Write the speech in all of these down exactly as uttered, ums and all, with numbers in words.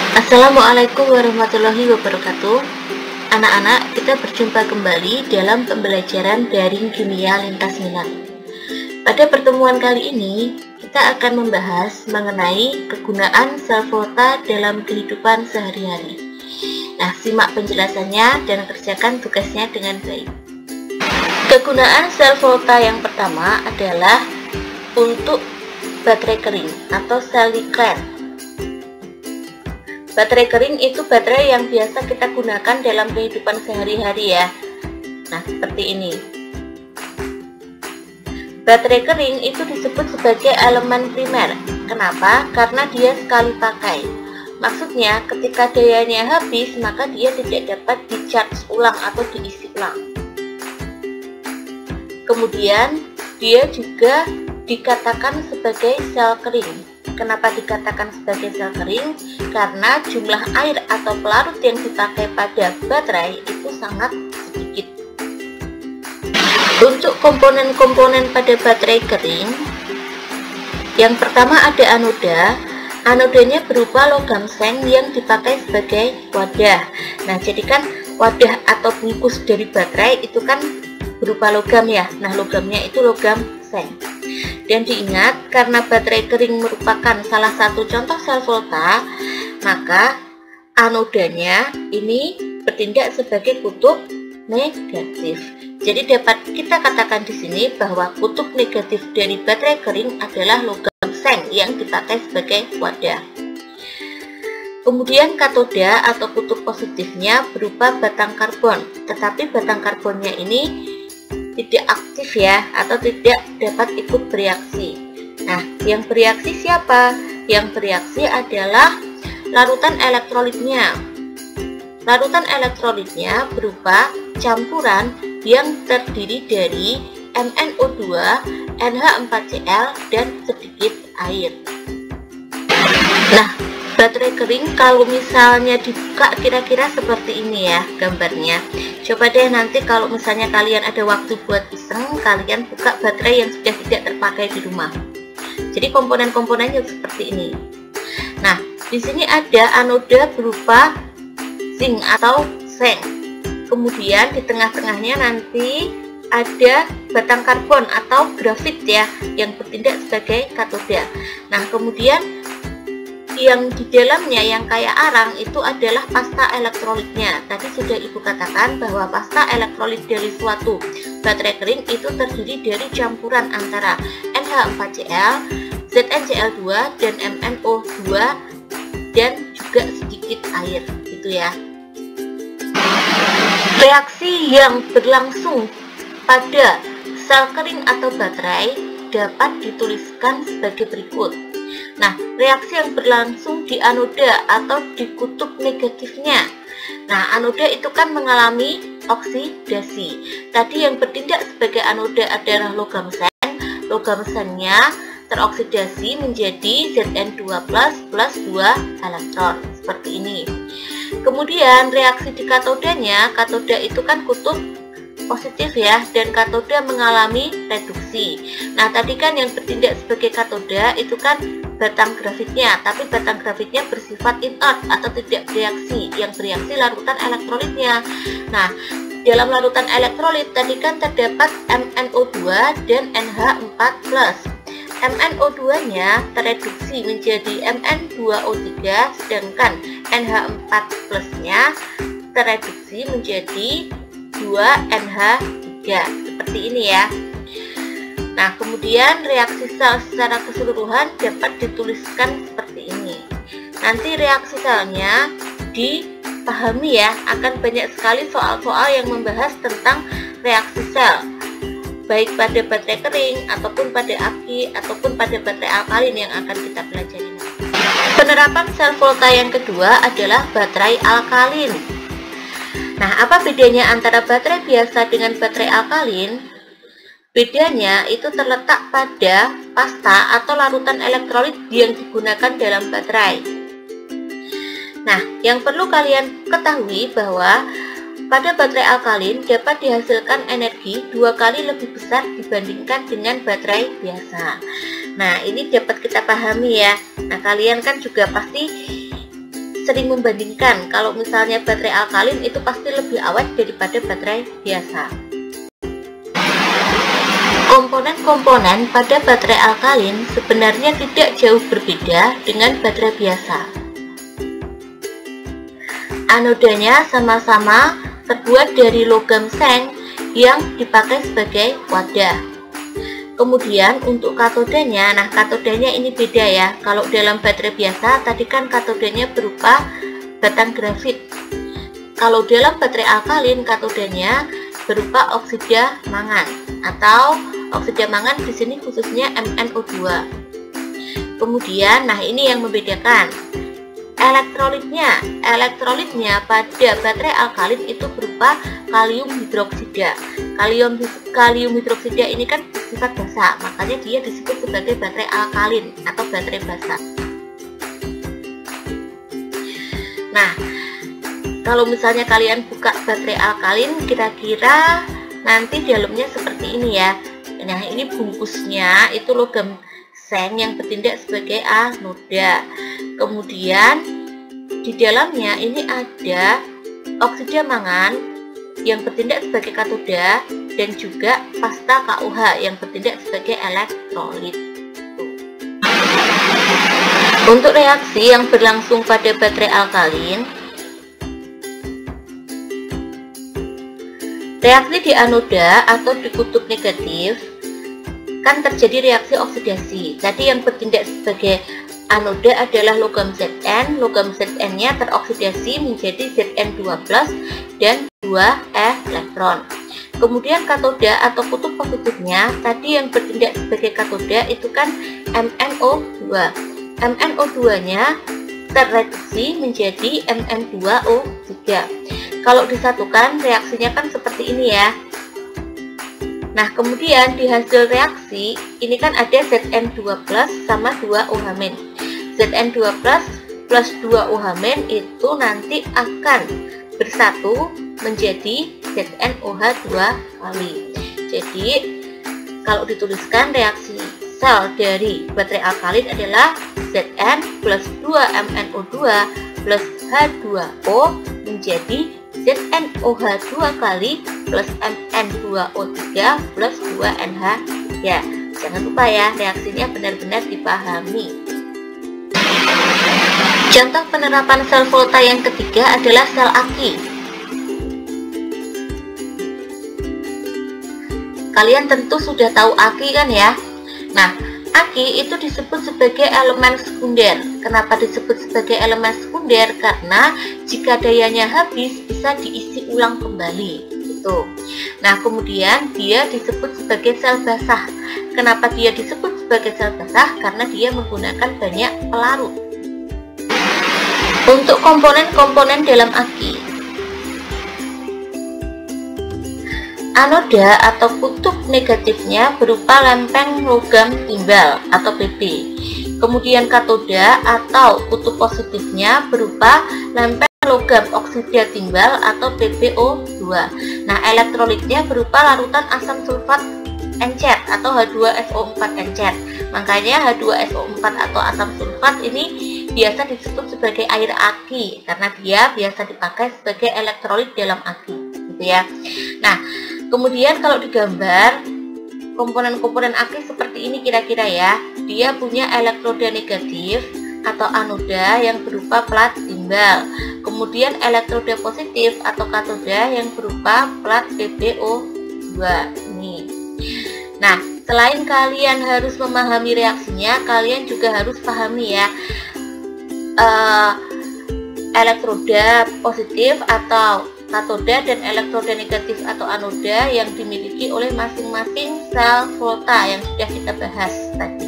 Assalamualaikum warahmatullahi wabarakatuh. Anak-anak, kita berjumpa kembali dalam pembelajaran daring kimia lintas minat. Pada pertemuan kali ini, kita akan membahas mengenai kegunaan sel volta dalam kehidupan sehari-hari. Nah, simak penjelasannya dan kerjakan tugasnya dengan baik. Kegunaan sel volta yang pertama adalah untuk baterai kering atau sel likren. Baterai kering itu baterai yang biasa kita gunakan dalam kehidupan sehari-hari ya. Nah, seperti ini. Baterai kering itu disebut sebagai elemen primer. Kenapa? Karena dia sekali pakai. Maksudnya, ketika dayanya habis, maka dia tidak dapat di-charge ulang atau diisi ulang. Kemudian, dia juga dikatakan sebagai sel kering. Kenapa dikatakan sebagai sel kering? Karena jumlah air atau pelarut yang dipakai pada baterai itu sangat sedikit. Untuk komponen-komponen pada baterai kering, yang pertama ada anoda. Anodanya berupa logam seng yang dipakai sebagai wadah. Nah, jadi kan wadah atau bungkus dari baterai itu kan berupa logam ya. Nah, logamnya itu logam seng. Dan diingat, karena baterai kering merupakan salah satu contoh sel volta, maka anodanya ini bertindak sebagai kutub negatif. Jadi dapat kita katakan di sini bahwa kutub negatif dari baterai kering adalah logam seng yang dipakai sebagai wadah. Kemudian katoda atau kutub positifnya berupa batang karbon, tetapi batang karbonnya ini tidak aktif ya, atau tidak dapat ikut bereaksi. Nah, yang bereaksi siapa? Yang bereaksi adalah larutan elektrolitnya. Larutan elektrolitnya berupa campuran yang terdiri dari M n O dua, N H empat C l, dan sedikit air. Nah, baterai kering kalau misalnya dibuka kira-kira seperti ini ya gambarnya. Coba deh nanti kalau misalnya kalian ada waktu buat iseng, kalian buka baterai yang sudah tidak terpakai di rumah. Jadi komponen-komponennya seperti ini. Nah, di sini ada anoda berupa zinc atau seng. Kemudian di tengah-tengahnya nanti ada batang karbon atau grafit ya, yang bertindak sebagai katoda. Nah, kemudian yang di dalamnya yang kayak arang itu adalah pasta elektrolitnya. Tadi sudah ibu katakan bahwa pasta elektrolit dari suatu baterai kering itu terdiri dari campuran antara N H empat C l, Z n C l dua, dan M n O dua, dan juga sedikit air gitu ya. Reaksi yang berlangsung pada sel kering atau baterai dapat dituliskan sebagai berikut. Nah, reaksi yang berlangsung di anoda atau di kutub negatifnya. Nah, anoda itu kan mengalami oksidasi. Tadi yang bertindak sebagai anoda adalah logam seng. Logam sengnya teroksidasi menjadi Z n dua plus plus dua elektron. Seperti ini. Kemudian reaksi di katodanya, katoda itu kan kutub positif ya, dan katoda mengalami reduksi. Nah, tadi kan yang bertindak sebagai katoda itu kan batang grafitnya, tapi batang grafitnya bersifat inert atau tidak bereaksi. Yang bereaksi larutan elektrolitnya. Nah, dalam larutan elektrolit tadi kan terdapat M n O dua dan N H empat plus. M n O dua nya tereduksi menjadi M n dua O tiga, sedangkan N H empat plus nya tereduksi menjadi dua N H tiga. Seperti ini ya. Nah, kemudian reaksi sel secara keseluruhan dapat dituliskan seperti ini. Nanti reaksi selnya dipahami ya, akan banyak sekali soal-soal yang membahas tentang reaksi sel, baik pada baterai kering, ataupun pada aki, ataupun pada baterai alkalin yang akan kita pelajari nanti. Penerapan sel volta yang kedua adalah baterai alkalin. Nah, apa bedanya antara baterai biasa dengan baterai alkalin? Bedanya itu terletak pada pasta atau larutan elektrolit yang digunakan dalam baterai. Nah, yang perlu kalian ketahui bahwa pada baterai alkalin dapat dihasilkan energi dua kali lebih besar dibandingkan dengan baterai biasa. Nah, ini dapat kita pahami ya. Nah, kalian kan juga pasti sering membandingkan kalau misalnya baterai alkalin itu pasti lebih awet daripada baterai biasa. Komponen-komponen pada baterai alkalin sebenarnya tidak jauh berbeda dengan baterai biasa. Anodanya sama-sama terbuat dari logam seng yang dipakai sebagai wadah. Kemudian untuk katodanya, nah katodanya ini beda ya. Kalau dalam baterai biasa tadi kan katodanya berupa batang grafit. Kalau dalam baterai alkalin katodanya berupa oksida mangan atau oksida mangan di sini khususnya M n O dua. Kemudian nah ini yang membedakan. Elektrolitnya, elektrolitnya pada baterai alkalin itu berupa kalium hidroksida. Kalium kalium hidroksida ini kan sifat basa, makanya dia disebut sebagai baterai alkalin atau baterai basa. Nah, kalau misalnya kalian buka baterai alkalin, kira-kira nanti dalamnya seperti ini ya. Nah, ini bungkusnya itu logam seng yang bertindak sebagai anoda. Kemudian di dalamnya ini ada oksida mangan yang bertindak sebagai katoda dan juga pasta K U H yang bertindak sebagai elektrolit. Untuk reaksi yang berlangsung pada baterai alkalin, reaksi di anoda atau di kutub negatif kan terjadi reaksi oksidasi. Tadi yang bertindak sebagai anoda adalah logam Zn, logam Zn-nya teroksidasi menjadi Zn dua plus dan dua elektron. Kemudian katoda atau kutub positifnya, tadi yang bertindak sebagai katoda itu kan M n O dua. M n O dua-nya terreduksi menjadi M n dua O tiga. Kalau disatukan reaksinya kan seperti ini ya. Nah, kemudian di hasil reaksi ini kan ada Zn dua plus sama dua O H min. Zn dua plus plus dua O H min itu nanti akan bersatu menjadi Zn O H dua kali. Jadi kalau dituliskan reaksi sel dari baterai alkalin adalah Zn plus dua M n O dua plus H dua O menjadi Zn O H dua kali plus M n dua O tiga plus dua N H tiga. Jangan lupa ya, reaksinya benar-benar dipahami. Contoh penerapan sel volta yang ketiga adalah sel aki. Kalian tentu sudah tahu aki kan ya? Nah, aki itu disebut sebagai elemen sekunder. Kenapa disebut sebagai elemen sekunder? Karena jika dayanya habis bisa diisi ulang kembali gitu. Nah, kemudian dia disebut sebagai sel basah. Kenapa dia disebut sebagai sel basah? Karena dia menggunakan banyak pelarut. Untuk komponen-komponen dalam aki, anoda atau kutub negatifnya berupa lempeng logam timbal atau P b. Kemudian katoda atau kutub positifnya berupa lempeng logam oksida timbal atau P b O dua. Nah, elektrolitnya berupa larutan asam sulfat encer atau H dua S O empat encer. Makanya H dua S O empat atau asam sulfat ini biasa disebut sebagai air aki karena dia biasa dipakai sebagai elektrolit dalam aki, gitu ya. Nah, kemudian kalau digambar komponen-komponen aki seperti ini kira-kira ya. Dia punya elektroda negatif atau anoda yang berupa plat timbal. Kemudian elektroda positif atau katoda yang berupa plat P b O dua ini. Nah, selain kalian harus memahami reaksinya, kalian juga harus pahami ya uh, elektroda positif atau katoda dan elektroda negatif atau anoda yang dimiliki oleh masing-masing sel volta yang sudah kita bahas tadi.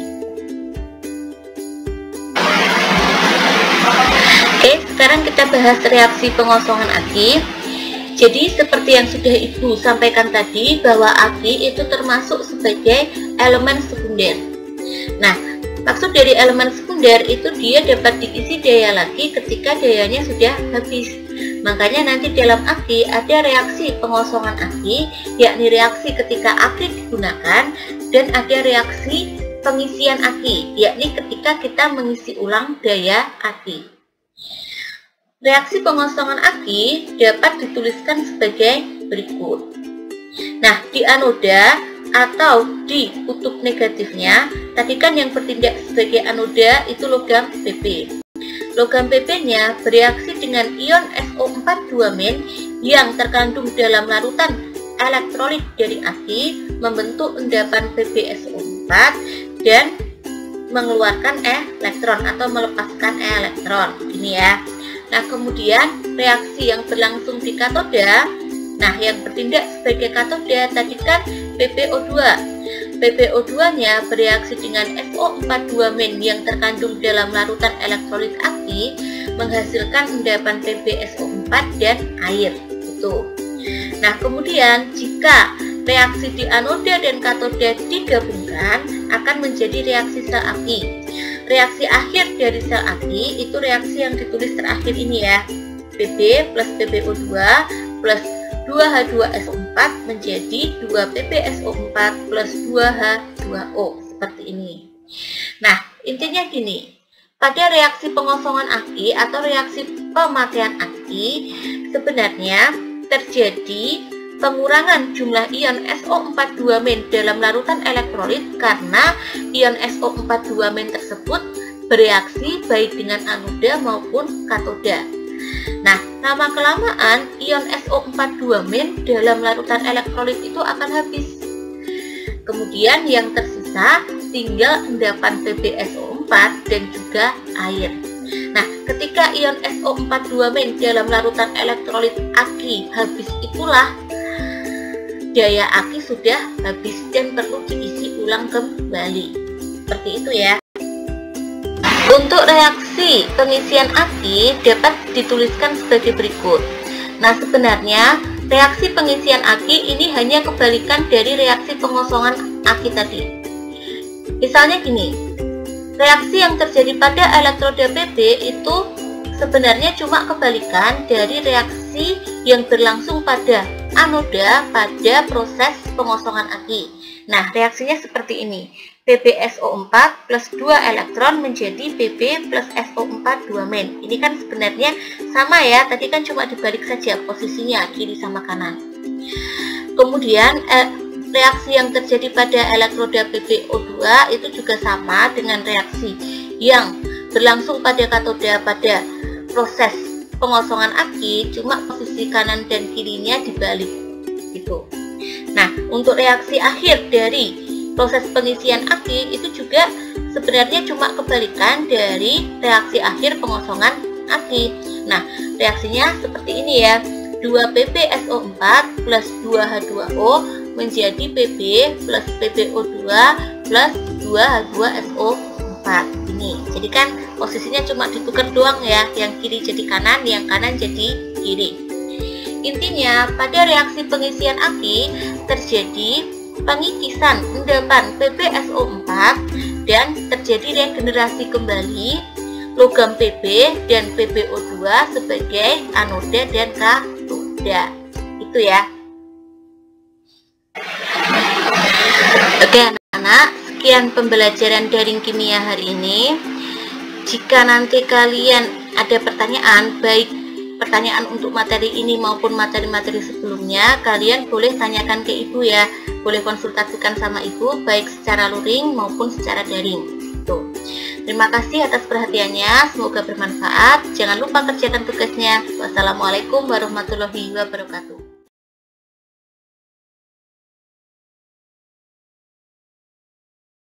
Oke, sekarang kita bahas reaksi pengosongan aki. Jadi seperti yang sudah Ibu sampaikan tadi bahwa aki itu termasuk sebagai elemen sekunder. Nah, maksud dari elemen sekunder itu dia dapat diisi daya lagi ketika dayanya sudah habis. Makanya nanti dalam aki ada reaksi pengosongan aki, yakni reaksi ketika aki digunakan, dan ada reaksi pengisian aki, yakni ketika kita mengisi ulang daya aki. Reaksi pengosongan aki dapat dituliskan sebagai berikut. Nah, di anoda atau di kutub negatifnya, tadi kan yang bertindak sebagai anoda itu logam P P. Logam P P-nya bereaksi dengan ion S O empat dua min yang terkandung dalam larutan elektrolit dari aki, membentuk endapan P P S O empat dan mengeluarkan elektron atau melepaskan elektron. Ini ya. Nah, kemudian reaksi yang berlangsung di katoda, nah yang bertindak sebagai katoda tadi kan P P O dua. P P O dua-nya bereaksi dengan S O empat dua min yang terkandung dalam larutan elektrolit aki, menghasilkan endapan P P S O empat dan air. Itu. Nah, kemudian jika reaksi di anoda dan katoda digabungkan akan menjadi reaksi sel aki. Reaksi akhir dari sel aki itu reaksi yang ditulis terakhir ini ya. P P plus P P O dua plus dua H dua S O empat menjadi dua P P S O empat plus dua H dua O seperti ini. Nah, intinya gini. Pada reaksi pengosongan aki atau reaksi pemakaian aki sebenarnya terjadi pengurangan jumlah ion S O empat dua min dalam larutan elektrolit karena ion S O empat dua min tersebut bereaksi baik dengan anoda maupun katoda. Nah, lama-kelamaan ion S O empat dua min dalam larutan elektrolit itu akan habis. Kemudian yang tersisa tinggal endapan P P S O empat dan juga air. Nah, ketika ion S O empat dua min dalam larutan elektrolit aki habis, itulah daya aki sudah habis dan perlu diisi ulang kembali. Seperti itu ya. Untuk reaksi pengisian aki dapat dituliskan sebagai berikut. Nah, sebenarnya reaksi pengisian aki ini hanya kebalikan dari reaksi pengosongan aki tadi. Misalnya gini, reaksi yang terjadi pada elektroda P P itu sebenarnya cuma kebalikan dari reaksi yang berlangsung pada anoda pada proses pengosongan aki. Nah, reaksinya seperti ini. P P S O empat plus dua elektron menjadi P P plus S O empat dua min. Ini kan sebenarnya sama ya, tadi kan cuma dibalik saja posisinya kiri sama kanan. Kemudian eh, reaksi yang terjadi pada elektroda P P O dua itu juga sama dengan reaksi yang berlangsung pada katoda pada proses pengosongan aki, cuma posisi kanan dan kirinya dibalik gitu. Nah, untuk reaksi akhir dari proses pengisian aki itu juga sebenarnya cuma kebalikan dari reaksi akhir pengosongan aki. Nah, reaksinya seperti ini ya. dua P P S O empat plus dua H dua O menjadi P P plus P P O dua plus dua H dua S O empat. Ini. Jadi kan posisinya cuma ditukar doang ya, yang kiri jadi kanan, yang kanan jadi kiri. Intinya pada reaksi pengisian aki terjadi pengikisan endapan P P S O empat dan terjadi regenerasi kembali logam P P dan P P O dua sebagai anoda dan katoda. Itu ya. Oke anak-anak, sekian pembelajaran daring kimia hari ini. Jika nanti kalian ada pertanyaan, baik pertanyaan untuk materi ini maupun materi-materi sebelumnya, kalian boleh tanyakan ke ibu ya, boleh konsultasikan sama ibu baik secara luring maupun secara daring. Tuh. Terima kasih atas perhatiannya, semoga bermanfaat. Jangan lupa kerjakan tugasnya. Wassalamualaikum warahmatullahi wabarakatuh.